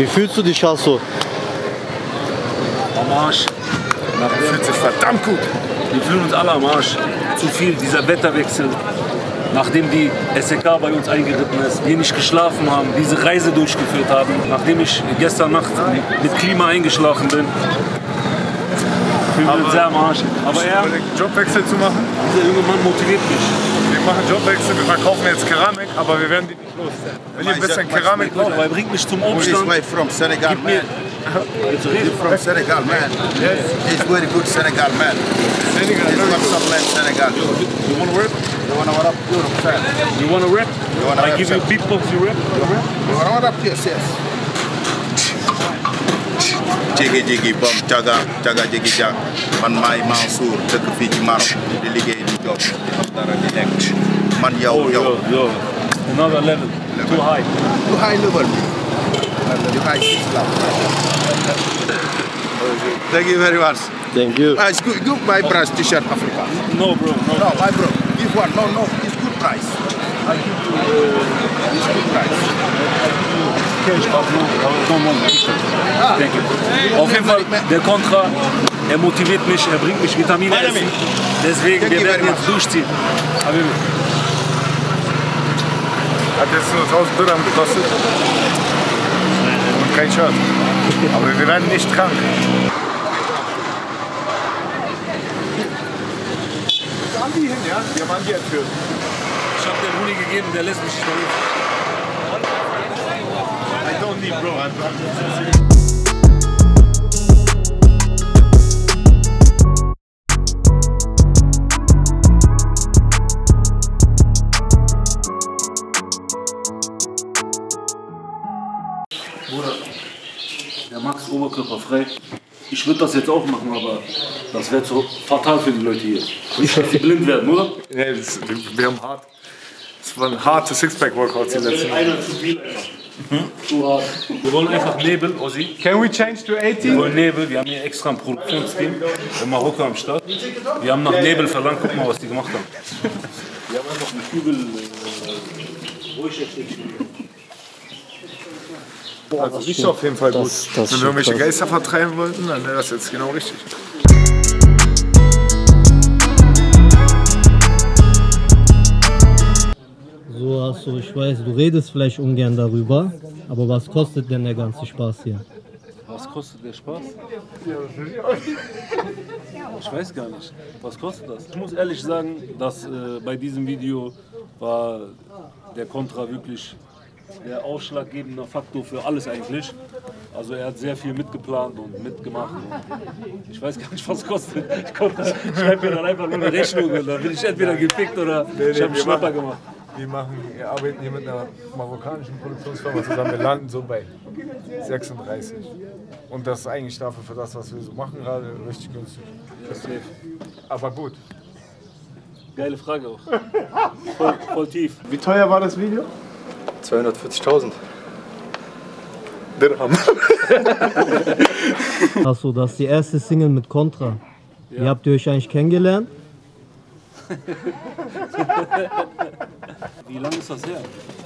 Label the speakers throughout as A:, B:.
A: Wie fühlst du dich, Hasso?
B: Am Arsch.
C: Fühlt sich verdammt gut.
B: Wir fühlen uns alle am Arsch. Zu viel, dieser Wetterwechsel. Nachdem die SEK bei uns eingeritten ist, wir nicht geschlafen haben, diese Reise durchgeführt haben, nachdem ich gestern Nacht mit Klima eingeschlafen bin, fühlen wir uns sehr am Arsch. Aber er,
C: Jobwechsel zu machen.
B: dieser junge Mann motiviert mich.
C: Wir machen Jobwechsel, wir verkaufen jetzt Keramik, aber wir werden die nicht los. Wenn ihr ein bisschen Keramik braucht.
B: Aber er bringt mich zum Umstand.
D: From Senegal,
B: Gib mir,
D: He's from Senegal, man.
C: Yes.
D: He's very good Senegal, man.
C: Senegal,
D: He's from some land, Senegal.
B: you wanna rap?
D: You wanna what up? Europe, sir.
B: You wanna rap?
D: wanna
B: I
D: rap,
B: give you
D: sir?
B: beatbox, you rap?
D: You wanna what up? Yes, yes. Jiggy jiggy bum, jaga jaga jiggy jag. Man may Mansour, dëkk fii ci Maroc di liggéey di job di am dara di nekk. Man yow yow.
B: Yo, another level, too high.
D: You high level. You high Islam. Thank you very much.
A: Thank you.
D: It's good, good my price t-shirt Africa.
B: No bro, no.
D: No, my bro. Give one. No, no. It's good price. I give you it's good price.
B: Cash, but no, I don't want t-shirt. Thank you. Auf jeden Fall, der Contra, er motiviert mich, er bringt mich Vitamine essen. Deswegen, wir werden jetzt durchziehen.
C: Hat jetzt nur 1000 Dirham gekostet. Und kein Shirt. Aber wir werden nicht krank. Wo haben die hin, ja? Wir haben die entführt.
B: Ich habe den Huni gegeben, der lässt mich nicht mehr los.
C: I don't need, bro.
B: Bruder, der Max Oberkörper frei. Ich würde das jetzt auch machen, aber das wäre so fatal für die Leute hier. Nicht, dass die blind werden, oder?
C: Nee, wir haben hart. Das waren harte Sixpack-Workouts die letzten.
B: Einer zu viel. Zu hart. Wir wollen einfach Nebel, Ossi.
C: Can we change to
B: Wir
C: 18?
B: wollen Nebel. Wir haben hier extra ein Produktionsteam in Marokko am Start. Wir haben nach Nebel verlangt. Guck mal, was die gemacht haben. Wir haben einfach einen Kübel
C: Also riecht auf jeden Fall gut.
A: das
C: Wenn
A: ist
C: wir irgendwelche
A: krass.
C: Geister vertreiben wollten, dann wäre das jetzt genau richtig.
A: So, Hasso, ich weiß, du redest vielleicht ungern darüber, aber was kostet denn der ganze Spaß hier?
B: Was kostet der Spaß? Ich weiß gar nicht. Was kostet das? Ich muss ehrlich sagen, dass bei diesem Video war der Contra wirklich der ausschlaggebende Faktor für alles eigentlich. Also er hat sehr viel mitgeplant und mitgemacht. Und ich weiß gar nicht, was es kostet. Ich schreibe mir dann einfach nur eine Rechnung und dann bin ich entweder gefickt oder ich habe einen Schnapper gemacht.
C: Wir arbeiten hier mit einer marokkanischen Produktionsfirma zusammen. Wir landen so bei 36. Und das ist eigentlich dafür, für das, was wir so machen, gerade richtig günstig. Aber gut.
B: Geile Frage auch. Voll tief.
C: Wie teuer war das Video?
E: 240.000
C: Dirham.
A: Hasso, das ist die erste Single mit Contra. Wie habt ihr euch eigentlich kennengelernt?
B: Wie lange ist das her?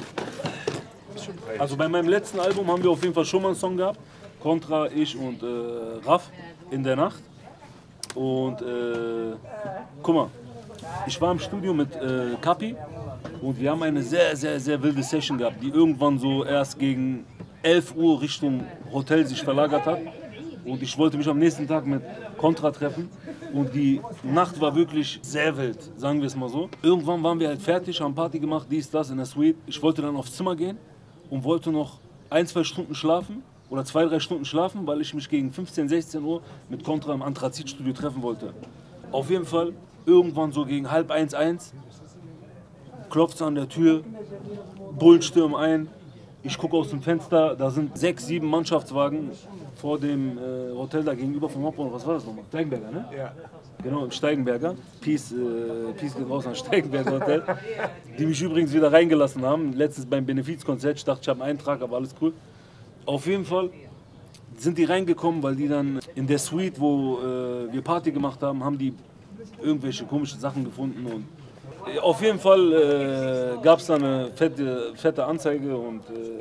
B: Also bei meinem letzten Album haben wir auf jeden Fall schon mal einen Song gehabt. Contra, ich und Raff in der Nacht. Und guck mal, ich war im Studio mit Kapi und wir haben eine sehr, sehr, sehr wilde Session gehabt, die irgendwann so erst gegen 11 Uhr Richtung Hotel sich verlagert hat. Und ich wollte mich am nächsten Tag mit Contra treffen. Und die Nacht war wirklich sehr wild, sagen wir es mal so. Irgendwann waren wir halt fertig, haben Party gemacht, dies, das in der Suite. Ich wollte dann aufs Zimmer gehen und wollte noch 1-2 Stunden schlafen oder 2-3 Stunden schlafen, weil ich mich gegen 15, 16 Uhr mit Contra im Anthrazit-Studio treffen wollte. Auf jeden Fall, irgendwann so gegen 12:30, klopft es an der Tür, Bullen stürmen ein. Ich gucke aus dem Fenster, da sind 6, 7 Mannschaftswagen vor dem Hotel da gegenüber vom Hauptbahnhof. Was war das nochmal? Steigenberger, ne?
C: Ja.
B: Genau, im Steigenberger. Peace geht raus an Steigenberger Hotel. Die mich übrigens wieder reingelassen haben. Letztens beim Benefizkonzert. Ich dachte, ich habe einen Eintrag, aber alles cool. Auf jeden Fall sind die reingekommen, weil die dann in der Suite, wo wir Party gemacht haben, haben die irgendwelche komischen Sachen gefunden. Und auf jeden Fall gab es dann eine fette Anzeige und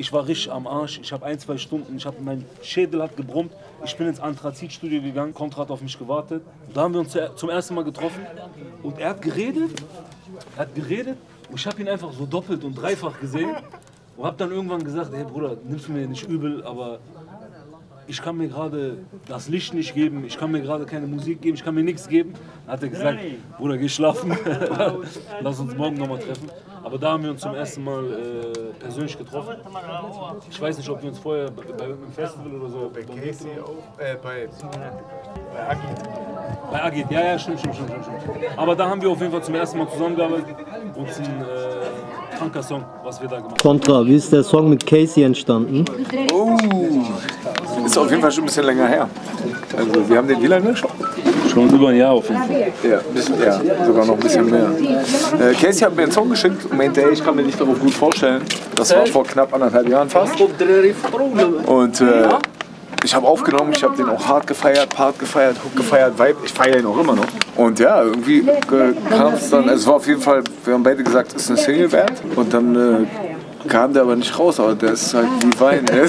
B: Ich war richtig am Arsch. Ich habe 1, 2 Stunden, mein Schädel hat gebrummt. Ich bin ins Anthrazit-Studio gegangen, Contra hat auf mich gewartet. Da haben wir uns zum ersten Mal getroffen und er hat geredet. Und ich habe ihn einfach so doppelt und dreifach gesehen und habe dann irgendwann gesagt, hey Bruder, nimmst du mir nicht übel, aber ich kann mir gerade das Licht nicht geben, ich kann mir gerade keine Musik geben, ich kann mir nichts geben. Dann hat er gesagt, Bruder, geh schlafen, lass uns morgen nochmal treffen. Aber da haben wir uns zum ersten Mal persönlich getroffen. Ich weiß nicht, ob wir uns vorher bei einem Festival oder so...
C: Bei Casey auch, bei Agit.
B: Bei Agit, ja, stimmt. Aber da haben wir auf jeden Fall zum ersten Mal zusammengearbeitet und es ist ein kranker Song, was wir da gemacht haben.
A: Contra, wie ist der Song mit Casey entstanden?
C: Ist auf jeden Fall schon ein bisschen länger her. Also wir haben den wie lange schon?
B: Schon über ein Jahr auf jeden Fall.
C: Ja, sogar noch ein bisschen mehr. Casey hat mir einen Song geschickt und meinte, ey, ich kann mir nicht darauf gut vorstellen. Das war vor knapp 1,5 Jahren fast. Und ich habe aufgenommen, ich habe den auch hart gefeiert, Part gefeiert, Hook gefeiert, Vibe. Ich feiere ihn auch immer noch. Und ja, irgendwie kam es dann, es war auf jeden Fall, wir haben beide gesagt, es ist eine Single wert. Und dann kam der aber nicht raus, aber der ist halt wie Wein. Der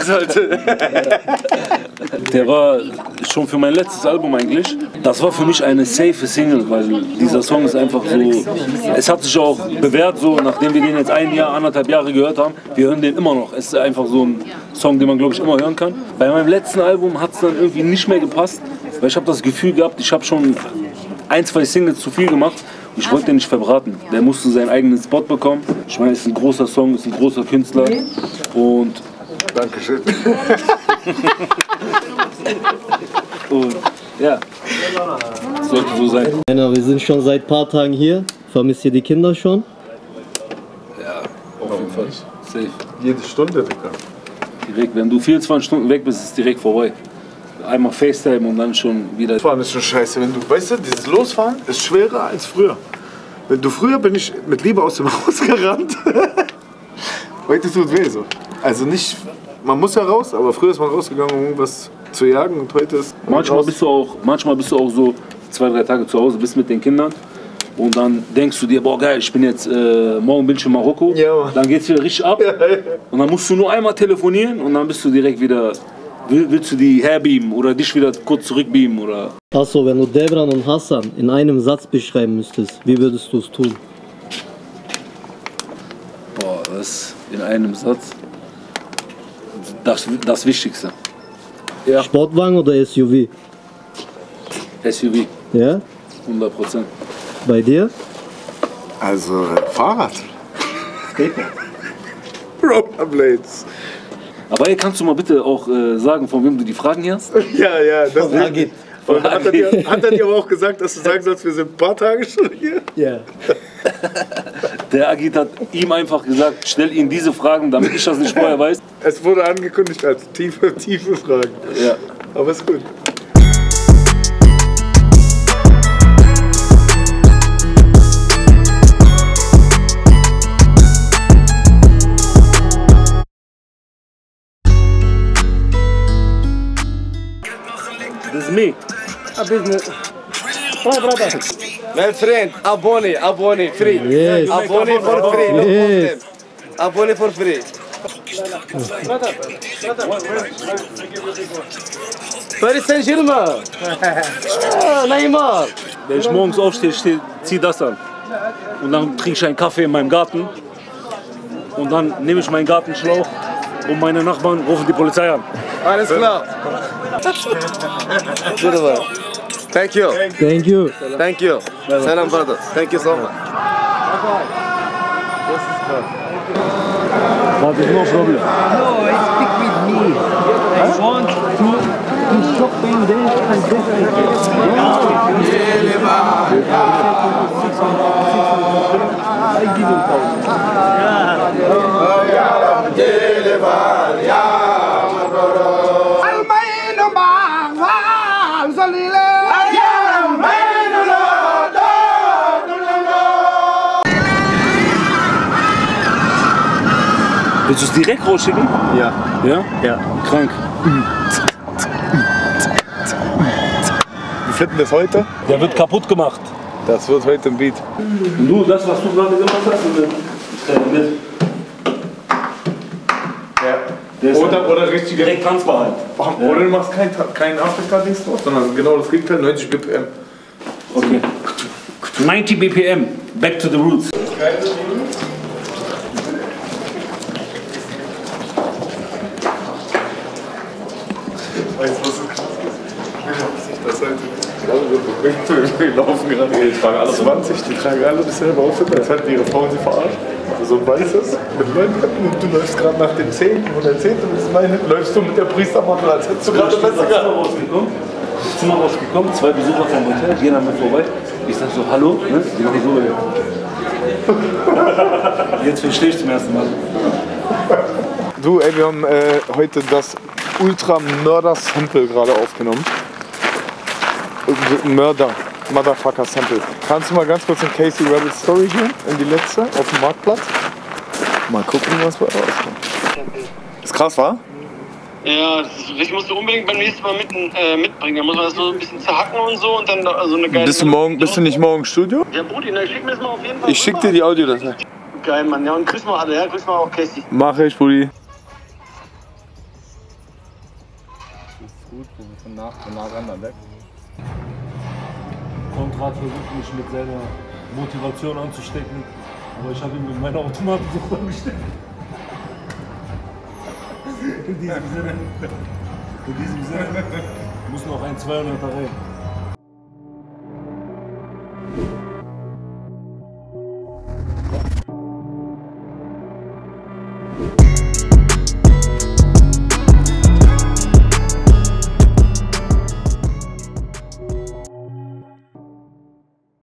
B: war schon für mein letztes Album eigentlich. Das war für mich eine safe Single, weil dieser Song ist einfach so. Es hat sich auch bewährt, so nachdem wir den jetzt 1 Jahr, 1,5 Jahre gehört haben. Wir hören den immer noch. Es ist einfach so ein Song, den man glaube ich immer hören kann. Bei meinem letzten Album hat es dann irgendwie nicht mehr gepasst, weil ich habe das Gefühl gehabt, ich habe schon 1, 2 Singles zu viel gemacht. Ich wollte den nicht verbraten. Der musste seinen eigenen Spot bekommen. Ich meine, es ist ein großer Song, ist ein großer Künstler. Und
C: Dankeschön.
B: und ja, sollte so sein.
A: Männer, wir sind schon seit ein paar Tagen hier. Vermisst ihr die Kinder schon?
B: Ja, auf jeden Fall. Safe.
C: Jede Stunde, Digga.
B: Direkt, wenn du 24 Stunden weg bist, ist es direkt vorbei. Einmal FaceTime und dann schon wieder.
C: Fahren ist schon scheiße. Wenn du, weißt du, dieses Losfahren ist schwerer als früher. Früher bin ich mit Liebe aus dem Haus gerannt. Heute tut weh so. Also nicht, man muss ja raus, aber früher ist man rausgegangen, um irgendwas zu jagen und heute ist.
B: Manchmal bist du auch so 2, 3 Tage zu Hause, bist mit den Kindern. Und dann denkst du dir, boah geil, ich bin jetzt, morgen bin ich in Marokko.
C: Ja,
B: dann geht's wieder richtig ab. Und dann musst du nur einmal telefonieren und dann bist du direkt wieder. Willst du die herbeamen oder dich wieder kurz zurückbeamen? Oder?
A: Achso, wenn du Devran und Hassan in einem Satz beschreiben müsstest, wie würdest du es tun?
B: Boah, das in einem Satz. Das Wichtigste. Ja.
A: Sportwagen oder SUV?
B: SUV.
A: Ja?
B: 100%.
A: Bei dir?
C: Also Fahrrad. Rollerblades.
B: Aber ey, kannst du mal bitte auch sagen, von wem du die Fragen hier hast?
C: Ja, das
A: Agit.
C: Und hat er dir aber auch gesagt, dass du sagen sollst, wir sind ein paar Tage schon hier?
A: Ja.
B: Der Agit hat ihm einfach gesagt, stell ihm diese Fragen, damit ich das nicht vorher weiß.
C: Es wurde angekündigt als tiefe Fragen.
B: Ja.
C: Aber ist gut.
B: This is me.
F: A business. Oh, brother. My friend, abonne, free.
A: Yes.
F: Abonne for free, no
A: Yes.
F: problem. Abonne for free. Paris Saint-Germain. Neymar.
B: Wenn ich morgens aufstehe, zieh das an. Und dann trinke ich einen Kaffee in meinem Garten. Und dann nehme ich meinen Gartenschlauch und meine Nachbarn rufen die Polizei an.
F: Alles klar. Beautiful. Thank you.
A: Thank you.
F: Thank you. Salam, brother. Thank you so much.
B: What is no problem?
G: No, speak with me. I want to shopping there and I give
B: Willst du es direkt rausschicken?
C: Ja.
B: Ja?
C: Ja.
B: Krank.
C: Wie finden das heute?
B: Der wird kaputt gemacht.
C: Das wird heute ein Beat.
B: Und du, das, was du gerade gemacht hast, mit. Der ist
C: Oder richtige.
B: direkt tanzbar halt.
C: Oder du machst kein Afrika-Dings drauf, sondern genau das Gegenteil, 90 BPM.
B: Okay. 90 BPM, back to the roots.
C: Weißt du, was ist krass? Das halt. Wir laufen gerade. Die tragen alle 20, die tragen alle dasselbe Outfit, als hätten ihre Frauen sie verarscht. Also so ein weißes mit 9 Ketten und du läufst gerade nach dem 10. und der 10. ist mein, läufst du mit der Priestermantel, als hättest du gerade das Beste gehabt.
B: Zimmer rausgekommen, 2 Besucher vom Hotel, gehen an mir vorbei. Ich sag so, hallo, ne? Die machen so. Jetzt verstehe ich zum ersten Mal.
C: Du, ey, wir haben heute das Ultra-Mörder-Sample gerade aufgenommen. Motherfucker-Sample. Kannst du mal ganz kurz in Casey Rebel's Story gehen? In die letzte, auf dem Marktplatz? Mal gucken, was bei rauskommt. Ist krass, wa?
H: Ja, ich musste unbedingt beim nächsten Mal mitbringen. Da muss man das so ein bisschen zerhacken und so und dann so eine geile...
C: Bist du nicht morgen im Studio?
H: Ja, Brudi, schick mir das mal auf jeden Fall.
C: Ich schick dir die Audiodatei.
H: Geil, Mann. Ja, und grüß mal alle, ja? Grüß mal auch Casey.
C: Mach ich, Brudi.
E: Von nah ran weg.
B: Konrad versucht mich mit seiner Motivation anzustecken, aber ich habe ihn mit meiner Automatensucht angesteckt. In diesem Sinne muss noch ein 200er rein.